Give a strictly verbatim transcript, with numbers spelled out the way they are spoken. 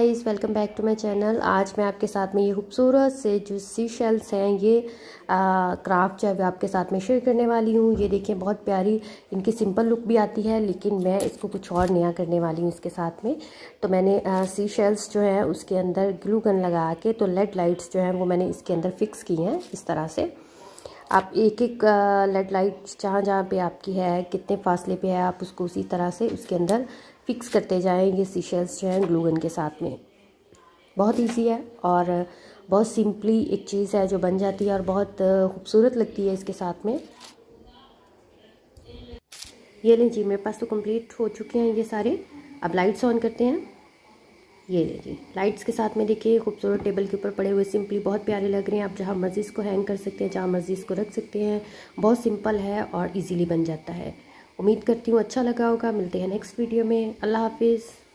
Guys, welcome back to my channel. आज मैं आपके साथ में ये खूबसूरत से जो सी शेल्स हैं ये क्राफ्ट जो है आपके साथ में शेयर करने वाली हूँ। ये देखिए बहुत प्यारी इनकी सिंपल लुक भी आती है, लेकिन मैं इसको कुछ और नया करने वाली हूँ इसके साथ में। तो मैंने आ, सी शेल्स जो है उसके अंदर ग्लू गन लगा के तो लेड लाइट्स जो हैं वो मैंने इसके अंदर फिक्स की हैं। इस तरह से आप एक एक लेड लाइट जहाँ जहाँ पे आपकी है, कितने फासले पे है, आप उसको उसी तरह से उसके अंदर फिक्स करते जाएं। ये सी शेल्स जो हैं ग्लू गन के साथ में बहुत इजी है और बहुत सिंपली एक चीज़ है जो बन जाती है और बहुत खूबसूरत लगती है इसके साथ में। ये लें जी, मेरे पास तो कंप्लीट हो चुके हैं ये सारे। अब लाइट्स ऑन करते हैं। ये ले जी, लाइट्स के साथ में देखिए खूबसूरत टेबल के ऊपर पड़े हुए सिंपली बहुत प्यारे लग रहे हैं। आप जहाँ मर्जी इसको हैंग कर सकते हैं, जहाँ मर्जी इसको रख सकते हैं। बहुत सिंपल है और इजीली बन जाता है। उम्मीद करती हूँ अच्छा लगा होगा। मिलते हैं नेक्स्ट वीडियो में। अल्लाह हाफिज़।